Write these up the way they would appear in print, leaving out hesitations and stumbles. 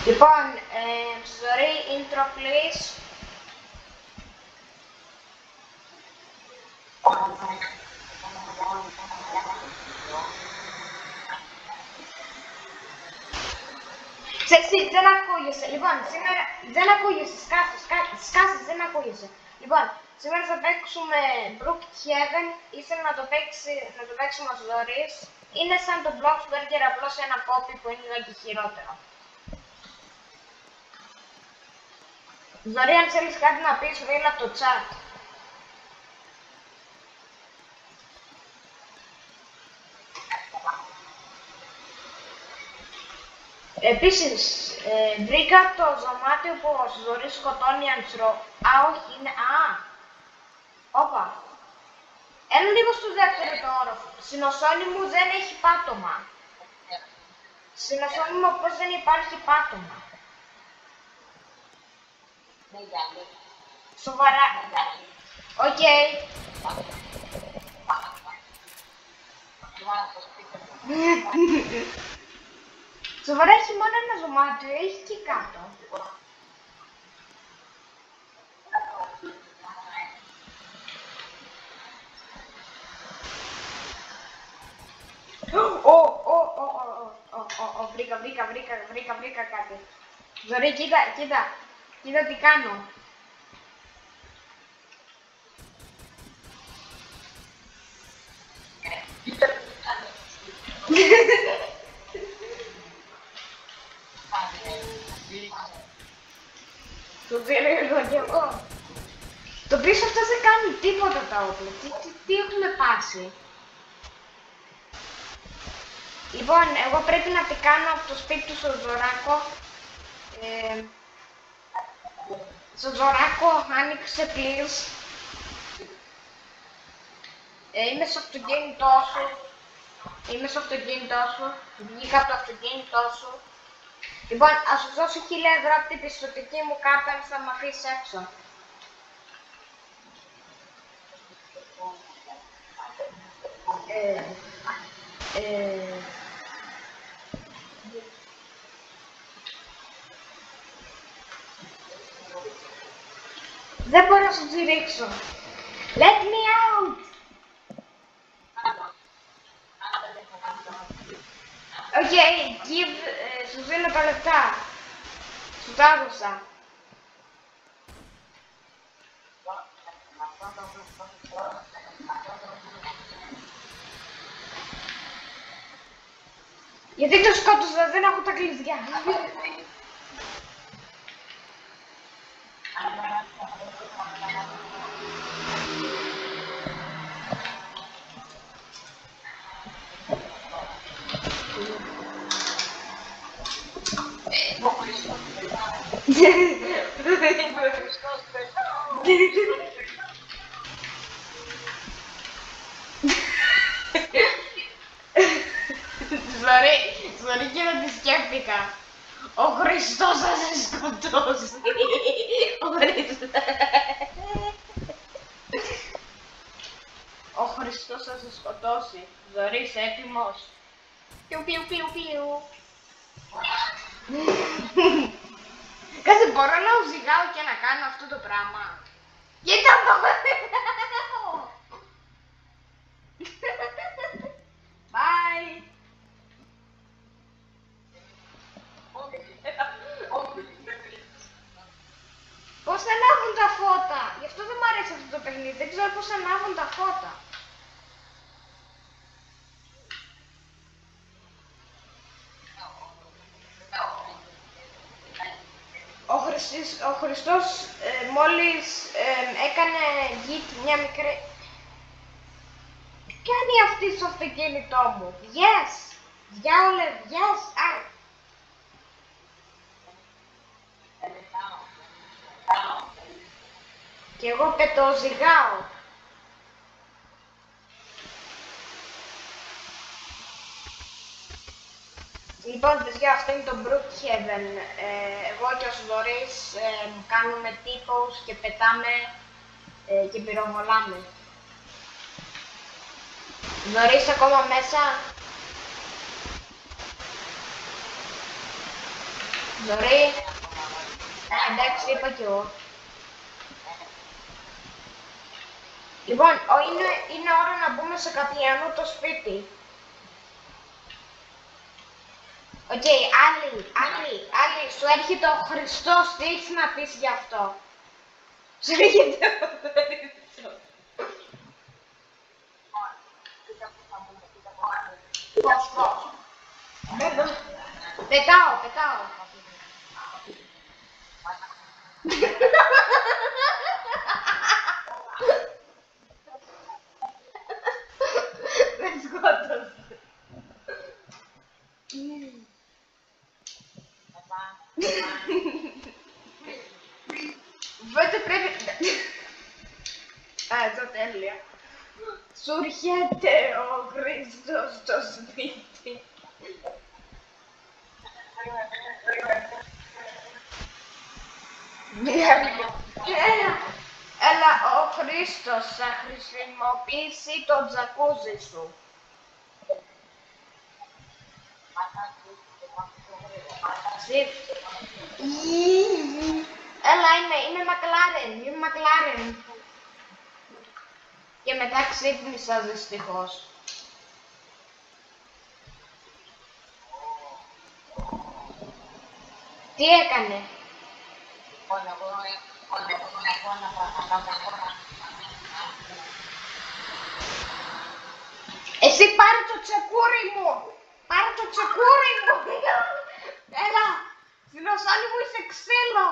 Λοιπόν, sorry, intro please. Ξέρεις, δεν ακούγεσαι. Λοιπόν, σήμερα δεν ακούγεσαι. Σκάσε, δεν ακούγεσαι. Λοιπόν, σήμερα θα παίξουμε Brookhaven. Ήθελα να το παίξουμε ως Doris. Είναι σαν το Bloxburger, απλώς ένα copy που είναι λίγο χειρότερο. Δωρή, αν θέλεις κάτι να πεις, βρήλα από το chat. Επίσης, βρήκα το δωμάτιο που ο Δωρής σκοτώνει ανθρώπους. Α, όχι, είναι... Όπα. Έλα λίγο στο δεύτερο το όροφο. Στην οθόνη μου δεν έχει πάτωμα. Στην οθόνη μου πώς δεν υπάρχει πάτωμα. Σοβαρά. Οκ. Σοβαρά, έχει μόνο ένα δωμάτιο, έχει και κάτω. Βρήκα κάτι. Ζωρή, κοίτα τι κάνω. Το ξέρω κι εγώ. Το πίσω αυτό δεν κάνει τίποτα τα όπλα. Τι έχουμε πάσει. Λοιπόν, εγώ πρέπει να τη κάνω από το σπίτι του στο Ζωράκο. Στο Ζωράκο, άνοιξε please. Είμαι στο αυτοκίνητό σου. Βγήκα από το αυτοκίνητό σου. Λοιπόν, ας σου δώσω 1000 ευρώ από την πιστωτική μου κάρτα αν θα μ' αφήσεις έξω. Δεν μπορώ να σου τη ρίξω. Let me out! Οκ, give, σου δίνω τα λεπτά. Σου τα έδωσα. Γιατί το σκότωσα, δεν έχω τα κλειδιά. Sorry και δεν τη σκέφτηκα. Ο Χριστός θα σε σκοτώσει. Ο Χριστός θα σε σκοτώσει. Ζωρή, είσαι έτοιμος. Πιου. Κάτσε, μπορώ να ουζηγάω και να κάνω αυτό το πράγμα. Κοίτα το! Bye! Πώς ανάβουν τα φώτα! Γι' αυτό δεν μου αρέσει αυτό το παιχνίδι, δεν ξέρω πώς ανάβουν τα φώτα. Ο Χριστός μόλις έκανε git μια μικρή... Τι κάνει αυτή στο αυτοκίνητό μου? Yes! Διάολε, yes! Και εγώ πετοζυγάω. Λοιπόν, παιδιά, αυτό είναι το Brookhaven. Εγώ και ο Σουδωρής κάνουμε τύπους και πετάμε και πυροβολάμε. Δωρής ακόμα μέσα. Ζωρή. Εντάξει, είπα κι εγώ. Λοιπόν, είναι ώρα να μπούμε σε Κατιανού το σπίτι. Οκ, άλλη, σου έρχεται ο Χριστός, τι έχεις να πεις γι' αυτό. Σου έρχεται ο Χριστός. Πώς. Πετάω. Με σκότωσε. Βέβαια πρέπει... εδώ τέλεια. Σου έρχεται ο Χριστός στο σπίτι. Έλα, ο Χρήστος θα χρησιμοποιήσει το τζακούζι σου. Έλα, είμαι Μακλάρεν. Και μετά ξύπνησα δυστυχώς. Τι έκανε? Εσύ πάρε το τσεκούρι μου! Έλα! Στην οθόνη μου είσαι ξύλο!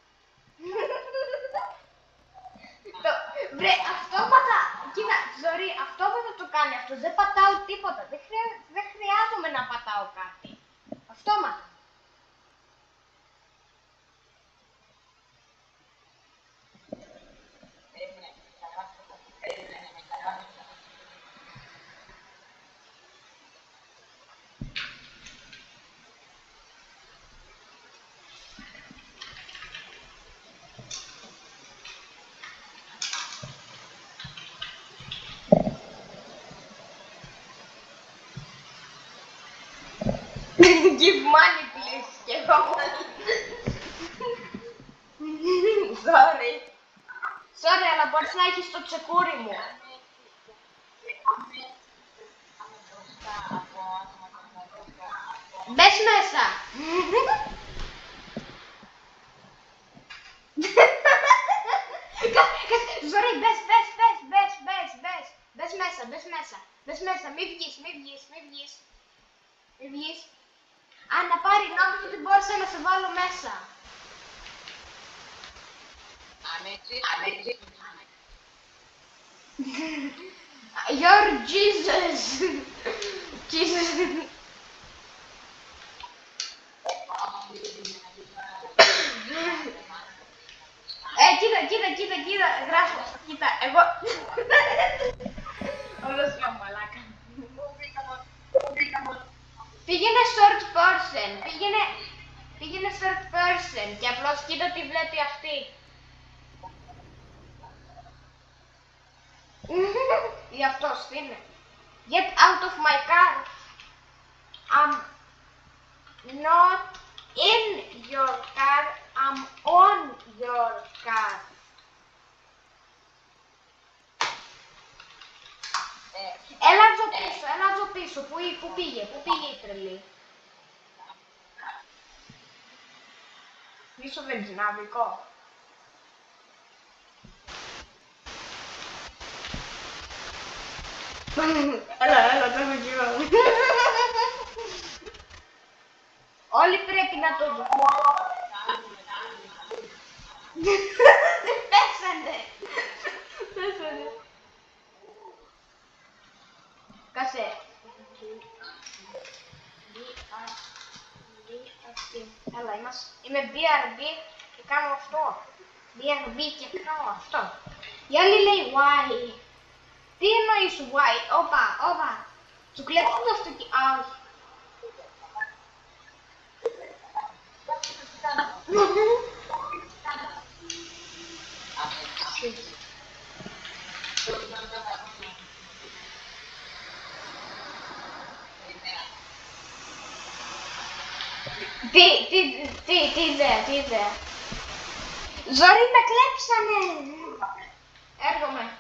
Βρε, αυτόματα! Κοίτα, Ζωρή, αυτόματα το κάνει αυτό. Δεν πατάω τίποτα. Δεν χρειάζομαι να πατάω κάτι. Αυτόματα. Give money, please. Και εγώ. Sorry, αλλά μπορείς να έχεις το τσεκούρι μου. Μπες μέσα. Ζωρή, μπες. Μπες μέσα, μη βγεις. Α, να πάρει, νόμιζα ότι μπόρεσα να σε βάλω μέσα. You're Jesus. Κοίτα, γράφω, κοίτα, εγώ... Όλος μια μαλάκα. Πήγαινε short person και απλώς κοίτα τι βλέπει αυτή. Ή αυτός, τι είναι. Get out of my car. I'm not in your car, I'm on your car. Έλα εδώ πίσω, πού πήγε η τρελή. Πίσω βενζινάδικο. Έλα, το έχω γύρω. Όλοι πρέπει να το δουν. Πέσανε. Κάτσε. Έλα, είμαι BRB και κάνω αυτό. BRB και κάνω αυτό. Η άλλη λέει why. Τι εννοείς why, όπα. Σου κλέψουν το αυτοκίνητο. Α, όχι. Τι ιδέα. Ζόρι, με κλέψανε. Έρχομαι.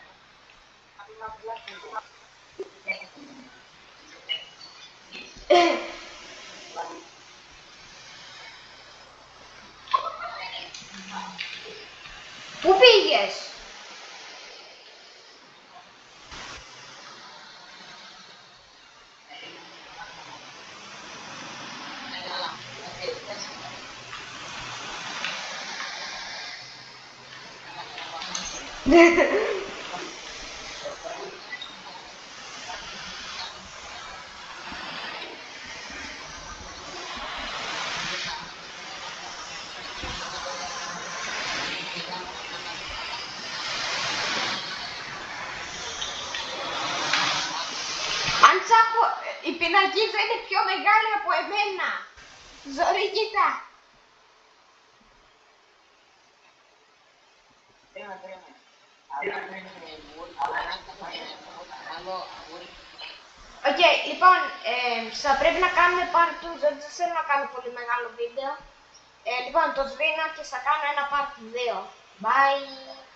Πού πήγες? Αν τσάκω, η πινακίδα είναι πιο μεγάλη από εμένα. Ζόρι, κοίτα. Οκ, λοιπόν, θα πρέπει να κάνουμε part 2, δεν θέλω να κάνω πολύ μεγάλο βίντεο. Λοιπόν, το σβήνω και θα κάνω ένα part 2. Bye!